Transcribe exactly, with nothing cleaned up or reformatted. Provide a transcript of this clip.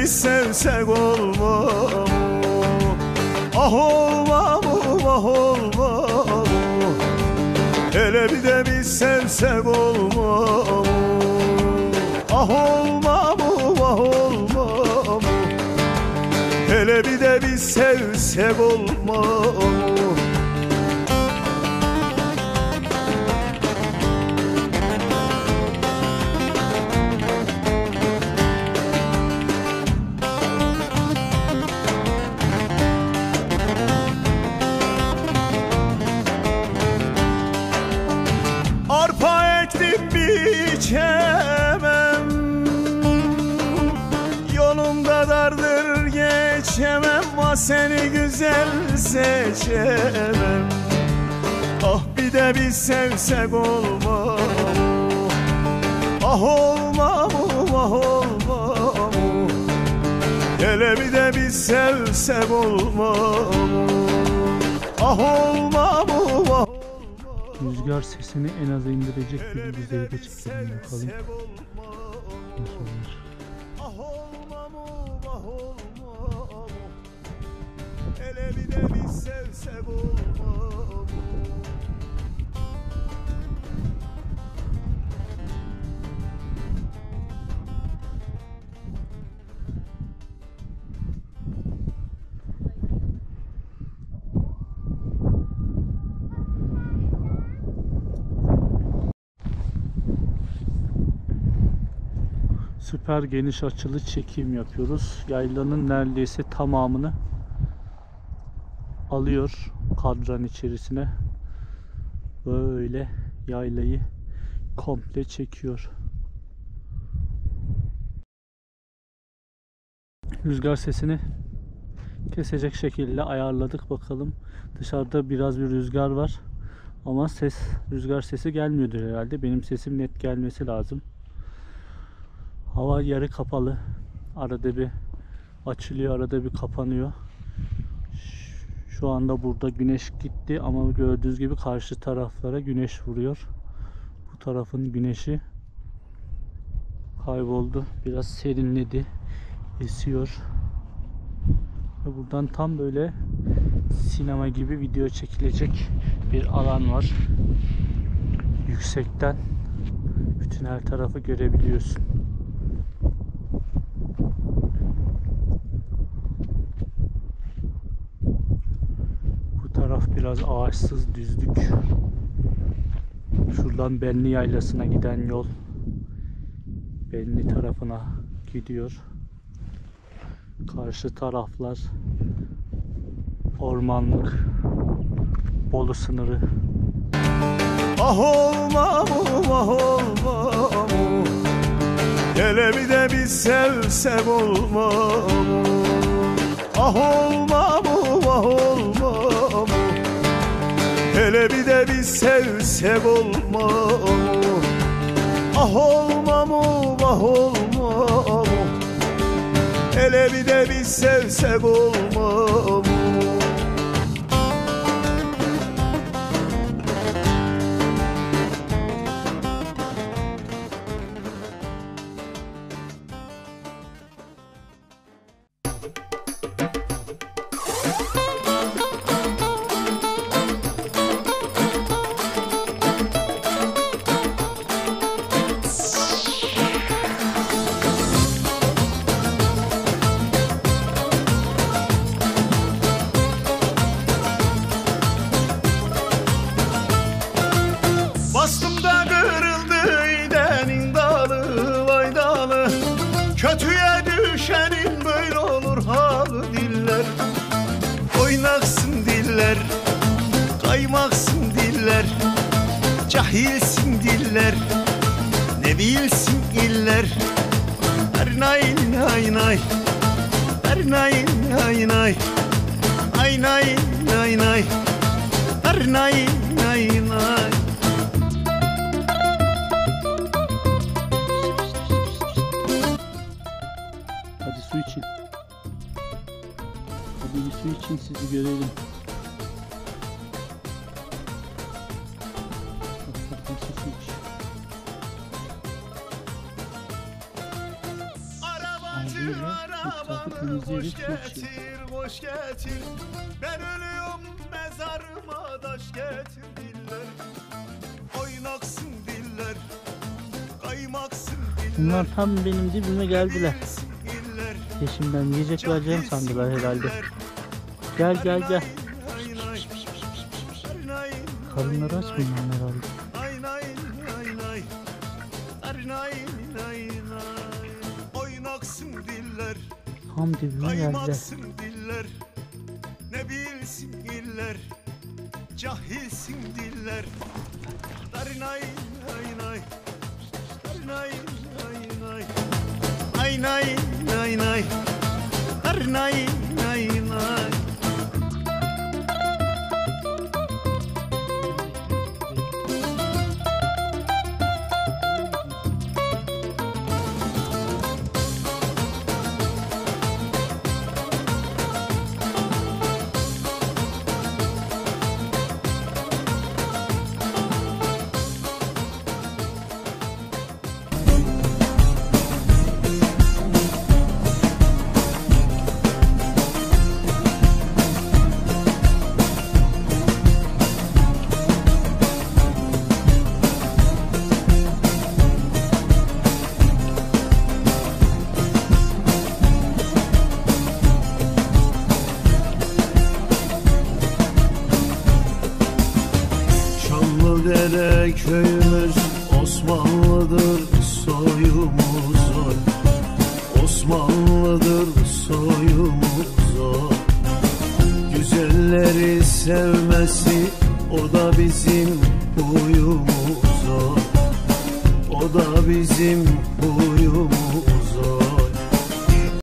biz sevsek olmaz mı? Ah olmaz mı, ah olmaz mı? Hele bir de biz sevsek olmaz mı? Ah olmaz mı, ah olmaz mı? Hele bir de biz sevsek olmaz mı? Arpa ektim biçemem, yolumda dardır geçemem, ah seni güzel seçemem. Ah bir de biz sevsek olmaz mı? Ah olmaz mı, ah olmaz mı? Hele bir de biz sevsek olmaz mı? Ah olmaz mı, ah. Rüzgar sesini en aza indirecek bir düzeyde çekelim bakalım. Nasıl olur? Hele bir de biz sevsek olmaz. Süper geniş açılı çekim yapıyoruz. Yaylanın neredeyse tamamını alıyor kadran içerisine. Böyle yaylayı komple çekiyor. Rüzgar sesini kesecek şekilde ayarladık bakalım. Dışarıda biraz bir rüzgar var ama ses rüzgar sesi gelmiyordur herhalde. Benim sesim net gelmesi lazım. Hava yarı kapalı. Arada bir açılıyor, arada bir kapanıyor. Şu anda burada güneş gitti ama gördüğünüz gibi karşı taraflara güneş vuruyor. Bu tarafın güneşi kayboldu. Biraz serinledi. Esiyor. Ve buradan tam böyle sinema gibi video çekilecek bir alan var. Yüksekten bütün her tarafı görebiliyorsun. Biraz ağaçsız düzlük. Şuradan Benli Yaylası'na giden yol Benli tarafına gidiyor. Karşı taraflar ormanlık, Bolu sınırı. Ah olmaz mı, ah olmaz mı? Hele bir de biz sevsek olmaz mı? Ah olmaz mı, ah olmaz mı? Hele bir de biz sevsek olmaz mı? Ah olmaz mı, ah olmaz mı? Hele bir de biz sevsek olmaz mı? Bastım da kırıldı idenin dalı, vay dalı. Kötüye düşenin böyle olur halı diller. Oynaksın diller, kaymaksın diller. Cahilsin diller, ne bilsin iller. Her nay nay nay, her nay nay nay, ay nay nay nay, her nay nay nay. Hadi su için. Hadi bir su için, sizi görelim. Bakın su iç. Arabacı araba. Yemeğimizi hoş yedik, su içiyoruz. getir, hoş getir. Ben ölüyorum mezarıma taş getir diller. Oynaksın diller, kaymaksın diller. Bunlar tam benim dibime geldiler. Bilsin iller, Peşimden yiyecek vereceğim sandılar herhalde. Gel gel gel. Karınları aç bunların herhalde. Ay nay nay nay, ay nay nay nay. Oynaksın diller, Tam dibime geldiler. kaymaksın diller. Ne bilsin iller, cahilsin diller. Ay nay nay nay, ay nay nay nay. Ay nay nay nay, ay nay nay nay. Çamlıdere köyümüz Osmanlıdır soyumuz o. Osmanlıdır soyumuz o. Güzelleri sevmesi o da bizim huyumuz o. O da bizim huyumuz